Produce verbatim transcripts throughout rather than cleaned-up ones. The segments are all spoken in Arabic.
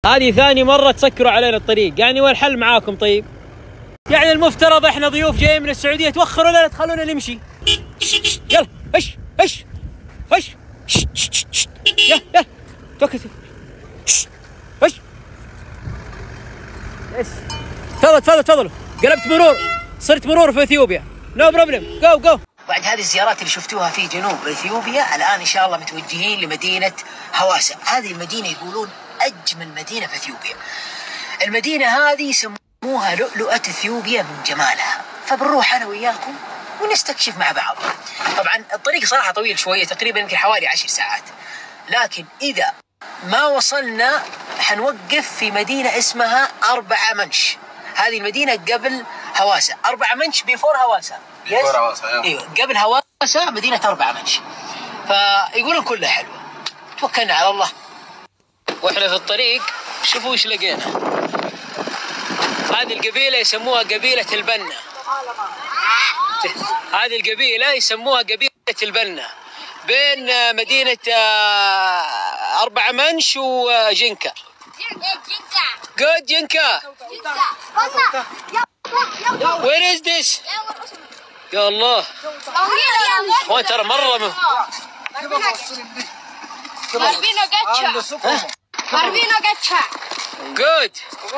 هذه ثاني مرة تسكروا علينا الطريق، يعني والحل معاكم. طيب يعني المفترض احنا ضيوف جايين من السعودية توخروا لنا تخلونا نمشي. يلا هش هش هش يلا يلا توكل هش. يس تفضل تفضل تفضلوا. قلبت مرور، صرت مرور في اثيوبيا. نو بروبلم، جو جو. بعد هذه الزيارات اللي شفتوها في جنوب اثيوبيا، الان ان شاء الله متوجهين لمدينه هواسا. هذه المدينه يقولون اجمل مدينه في اثيوبيا. المدينه هذه يسموها لؤلؤه اثيوبيا من جمالها، فبنروح انا وياكم ونستكشف مع بعض. طبعا الطريق صراحه طويل شويه، تقريبا يمكن حوالي عشر ساعات، لكن اذا ما وصلنا حنوقف في مدينه اسمها أربعة منش. هذه المدينه قبل هواسا. أربعة منش بيفور هواسا. بيفور هواسا ايوه قبل هواسا مدينه أربعة منش. فيقولون كلها حلوه. توكلنا على الله. واحنا في الطريق شوفوا ايش لقينا. هذه القبيله يسموها قبيله البنا. هذه القبيله يسموها قبيله البنا، بين مدينه أربعة منش وجنكا. جود جنكا. Where is this؟ يا الله. هو ترى مرة م... Marvino Gaccia. Marvino Gaccia. Good.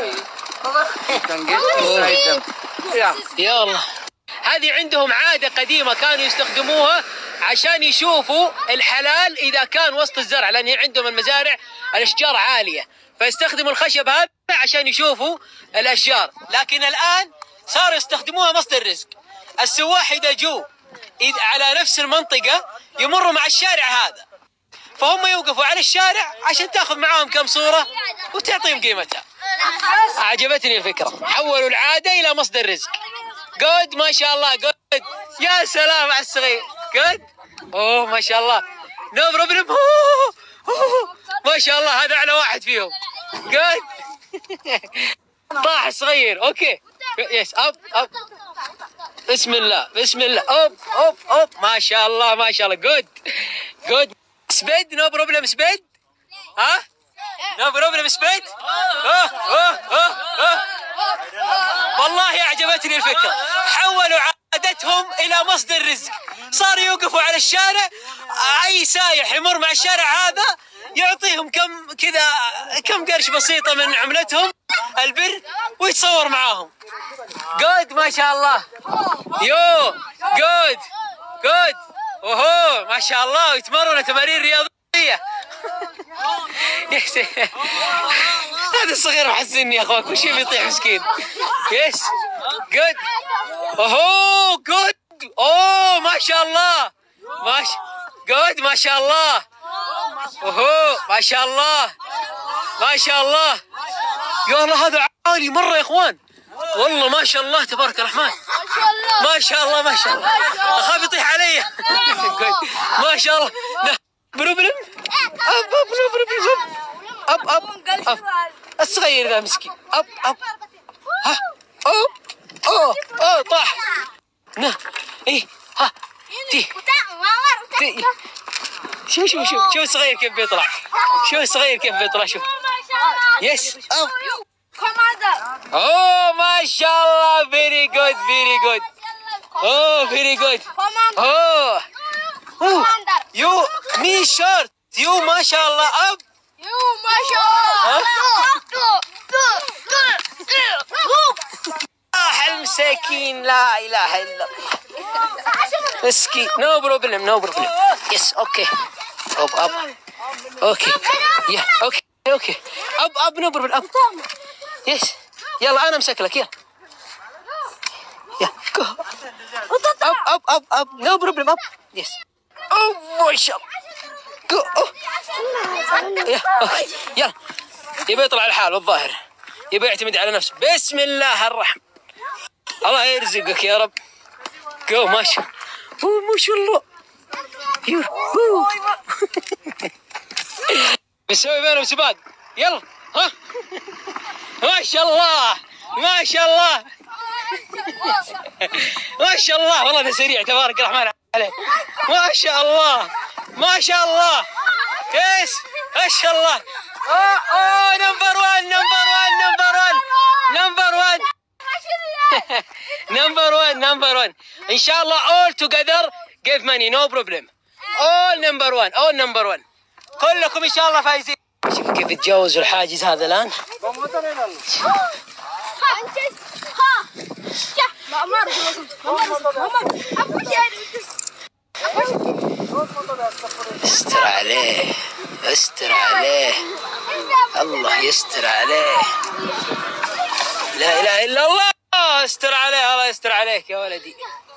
يا الله. هذه عندهم عادة قديمة كانوا يستخدموها عشان يشوفوا الحلال إذا كان وسط الزرع، لأن عندهم المزارع الأشجار عالية، فيستخدموا الخشب هذا عشان يشوفوا الأشجار. لكن الآن صاروا يستخدموها مصدر رزق. السواح إذا جو إذا على نفس المنطقة يمروا مع الشارع هذا، فهم يوقفوا على الشارع عشان تاخذ معاهم كم صورة وتعطيهم قيمتها. أعجبتني الفكرة، حولوا العادة إلى مصدر رزق. جود ما شاء الله. جود. يا سلام على الصغير. جود. أوه ما شاء الله. نو بروبلم. ما شاء الله هذا أعلى واحد فيهم. جود. طاح الصغير. أوكي. يس أب أب. بسم الله بسم الله. أوب أوب أوب. ما شاء الله ما شاء الله. جود جود. سبيد. نو بروبلم سبيد. ها؟ نو بروبلم سبيد. أوه أوه أوه أوه. والله أعجبتني الفكرة، حولوا عادتهم إلى مصدر رزق. صاروا يوقفوا على الشارع، أي سايح يمر مع الشارع هذا يعطيهم كم كذا كم قرش بسيطة من عملتهم البر ويتصور معاهم. جود ما شاء الله. يو جود جود. اوهو ما شاء الله. ويتمرنوا تمارين رياضية. هذا الصغير محزنني يا اخوان، كل شيء بيطيح مسكين. يس جود. اوهو جود. اوه ما شاء الله. ما شاء جود ما شاء الله. اوهو ما شاء الله ما شاء الله. يا الله هذا عالي مرة يا اخوان، والله ما شاء الله تبارك الرحمن. ما شاء الله ما شاء الله. اخاف يطيح علي. ما شاء الله. بروبلم. اب اب بروبلم. اب اب اب. الصغير ذا مسكين. اب اب. ها اوه اوه اوه طاح. نه ايه ها تي تي. شوف شوف شوف شوف الصغير كيف بيطلع. شوف الصغير كيف بيطلع. شوف. يس اب. اوه ما شاء الله. فيري جود فيري جود. اوه فيري جود. اوه اوه يو مي شورت. يو ما شاء الله. اب يو ما شاء الله. راح المساكين. لا اله الا الله. مسكين. نو بروبلم نو بروبلم. يس اوكي. اب اب. اوكي يا اوكي اوكي. اب اب نو بروبلم. اب يس. يلا انا امسك لك. يلا يا جو. اب اب اب اب. نو بروبلم. اب يس. اوه ما شاء الله. جو. يا اوكي يلا. يبي يطلع الحال الظاهر، يبي يعتمد على نفسه. بسم الله الرحمن. الله يرزقك يا رب. جو ما شاء الله. ما شاء الله. بنسوي بينهم سباق. يلا ها. ما شاء الله ما شاء الله ما شاء الله. والله ده سريع تبارك الرحمن عليه. ما شاء الله ما شاء الله. يس ما شاء الله. اوه اوه نمبر وان number one. ان شاء الله all together give money no problem. all number one all number one. كلكم ان شاء الله فايزين. شوفوا كيف يتجاوزوا الحاجز هذا الان. استر عليه استر عليه الله يستر عليه. لا اله الا الله استر عليه الله يستر عليك يا ولدي.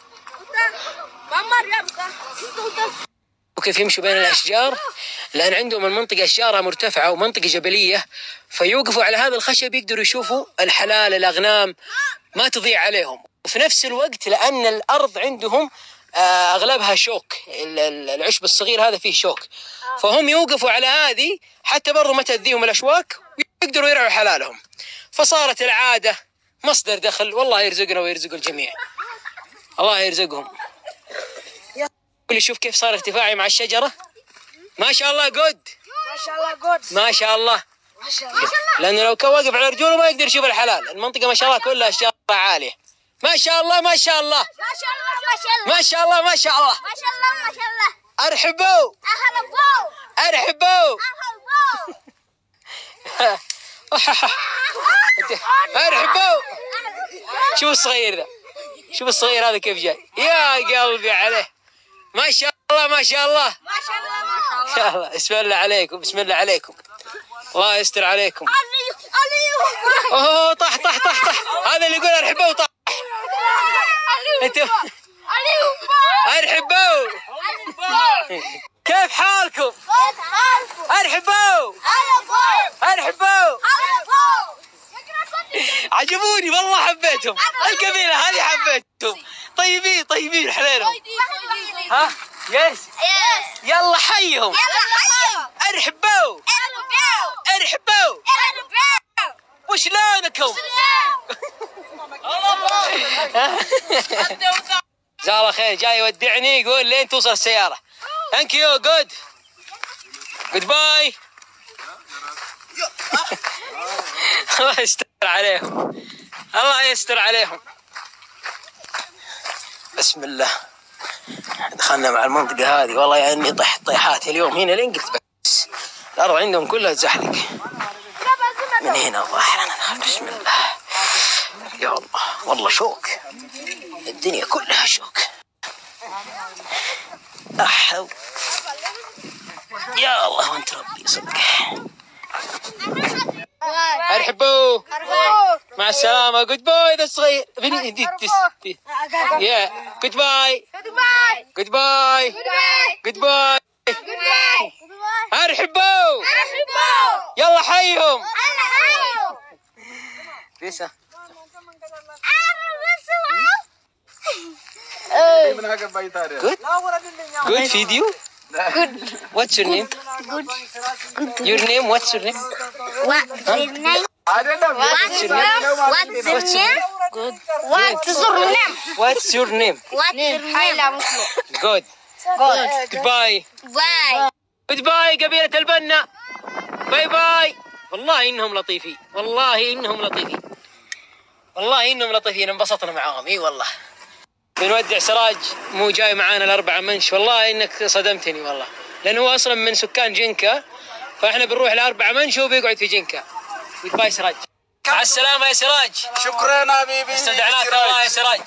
وكيف يمشوا بين الاشجار لان عندهم المنطقه اشجارها مرتفعه ومنطقه جبليه فيوقفوا على هذا الخشب يقدروا يشوفوا الحلال الاغنام ما تضيع عليهم. وفي نفس الوقت لان الارض عندهم اغلبها شوك العشب الصغير هذا فيه شوك فهم يوقفوا على هذه حتى برضو ما تأذيهم الاشواك ويقدروا يرعوا حلالهم. فصارت العاده مصدر دخل والله يرزقنا ويرزق الجميع. الله يرزقهم. اللي شوف كيف صار ارتفاعي مع الشجره ما شاء الله جود ما شاء الله جود ما شاء الله ما شاء الله. لانه لو كان واقف على رجوله ما يقدر يشوف الحلال. المنطقه ما شاء الله كلها اشجار عاليه. ما شاء الله ما شاء الله ما شاء الله ما شاء الله ما شاء الله ما شاء الله ما شاء الله. ارحبوا أهلا بو ارحبوا أهلا بو. ارحبوا. شوف الصغير ذا شوف الصغير هذا كيف جاي يا قلبي عليه. ما شاء الله ما شاء الله ما شاء الله ما شاء الله. يا الله بسم الله عليكم بسم الله عليكم. الله يستر عليكم. علي علي اوه طح طح طح طح هذا اللي يقول ارحبوا وطح. انتم ارحبوا كيف حالكم؟ ارحبوا ارحبوا. عجبوني والله حبيتهم القبيله هذه حبيتهم طيبين طيبين حليلهم. ها يس يلا حيهم ارحبوا ارحبوا. وشلونكم؟ جزاه الله خير جاي يودعني يقول لين توصل السيارة. ثانك يو جود جود باي. الله يستر عليهم الله يستر عليهم. بسم الله دخلنا مع المنطقة هذه والله يعني اني طحت طيحات اليوم هنا لين قلت بس الأرض عندهم كلها تزحلق من هنا الظاهر. أنا بسم الله يا الله والله شوك الدنيا كلها شوك. أحو يا الله وانت ربي صدق. ارحبوا مع السلامة جود باي. ذا الصغير يا جود باي جود باي جود باي. ارحبوا يلا حيهم. ليش Good? Good video? Good. What's your name? Good. Your name? What's your name? What your name? What's your name? What's your name? Good. What's your name? What's your name? What's your name? Good. Good. Goodbye. Bye. Goodbye قبيلة البنا. باي باي. والله إنهم لطيفين. والله إنهم لطيفين. والله إنهم لطيفين انبسطنا معاهم. إي والله. بنودع سراج مو جاي معانا الأربعة منش. والله إنك صدمتني والله لأنه هو أصلا من سكان جنكا فإحنا بنروح لأربعة منش وهو بيقعد في جنكا. باي سراج. مع السلامة يا سراج. شكرا حبيبي استدعناك الله يا سراج.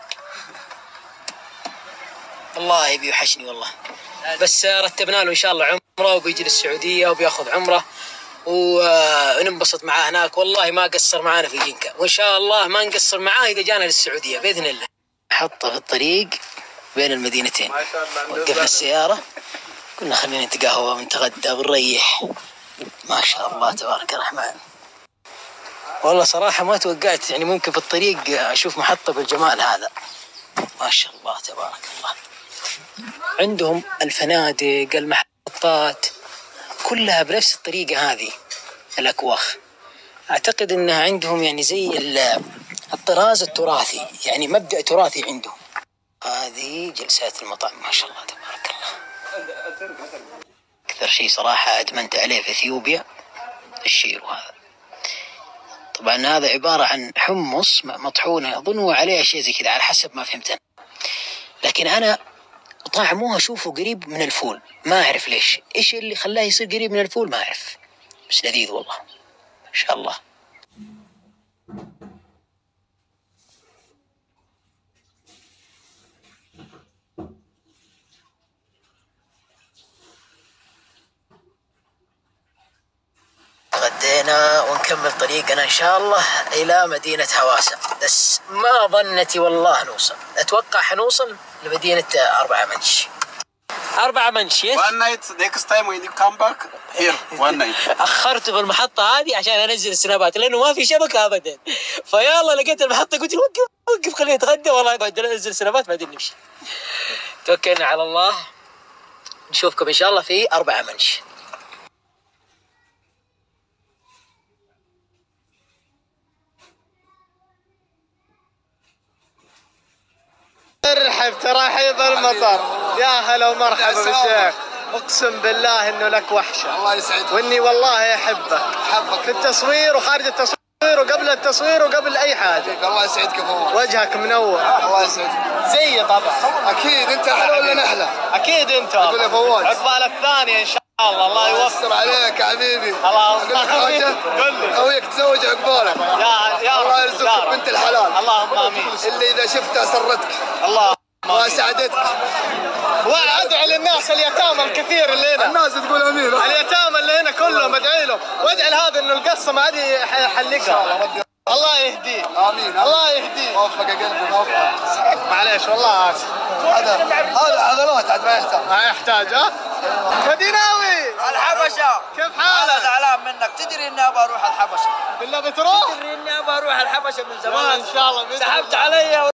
الله يبي يوحشني والله بس رتبنا له إن شاء الله عمره وبيجي للسعودية وبياخذ عمره وننبسط معاه هناك. والله ما قصر معانا في جنكا وإن شاء الله ما نقصر معاه إذا جانا للسعودية بإذن الله. حطه في الطريق بين المدينتين وقفنا السيارة قلنا خلينا نتقهوى ونتغدى ونريح. ما شاء الله تبارك الرحمن. والله صراحة ما توقعت يعني ممكن في الطريق أشوف محطة بالجمال هذا. ما شاء الله تبارك الله. عندهم الفنادق المحطات كلها بنفس الطريقة هذه الأكواخ. أعتقد أنها عندهم يعني زي الطراز التراثي يعني مبدأ تراثي عندهم. هذه جلسات المطعم ما شاء الله تبارك الله. أكثر شيء صراحة أدمنت عليه في إثيوبيا الشيرو هذا. طبعا هذا عبارة عن حمص مطحونة، أظن هو عليه أشياء زي كذا على حسب ما فهمت أنا، لكن أنا طعمه أشوفه قريب من الفول، ما أعرف ليش، إيش اللي خلاه يصير قريب من الفول ما أعرف، بس لذيذ والله ما شاء الله. غدينا ونكمل طريقنا إن شاء الله إلى مدينة هواسة، بس ما ظنتي والله نوصل، أتوقع حنوصل لمدينة أربعة منش. أربعة منش يس. One night next time when you come back here one night. أخرت في المحطة هذه عشان أنزل السنابات لأنه ما في شبكة أبدا، فيلا لقيت المحطة قلت وقف وقف خليني أتغدى والله قاعد أنزل سنابات بعدين نمشي. توكلنا على الله، نشوفكم إن شاء الله في أربعة منش. مرحب ترحيب المطر، يا هلا ومرحبا بالشيخ، اقسم بالله انه لك وحشه. الله يسعدك. واني والله احبك حبك في التصوير وخارج التصوير وقبل التصوير وقبل اي حاجه. الله يسعدك يا فواز. وجهك منور. الله يسعدك. زي طبعا. اكيد انت احلى ولا نحلى؟ اكيد انت. اقول يا فواز عقبال الثانيه ان شاء الله. الله يوفقك. يستر عليك يا حبيبي. الله اقول لك حاجه، قل لي. خويك تزوج عقبالك. يا يا الله رب. يرزقك يا رب. بنت الحلال. اللهم امين. اللي اذا شفتها سرتك الله وسعدتك. وادعي للناس اليتامى الكثير اللي هنا. الناس تقول امين. اليتامى اللي هنا كلهم ادعي لهم، وادعي لهذا انه القصه ما عاد يحلقها. الله يهديه. امين. الله يهديه. وفق يا قلبي موفق. معليش والله اسف. هذا هذا عضلات عاد ما يحتاج. ما يحتاج. ها مديناوي الحبشة كيف انا حالك؟ زعلان منك، تدري اني ابغى اروح الحبشة، بالله بتروح؟ تدري اني ابغى اروح الحبشة من ما زمان، ان شاء الله بإذن سحبت الله. علي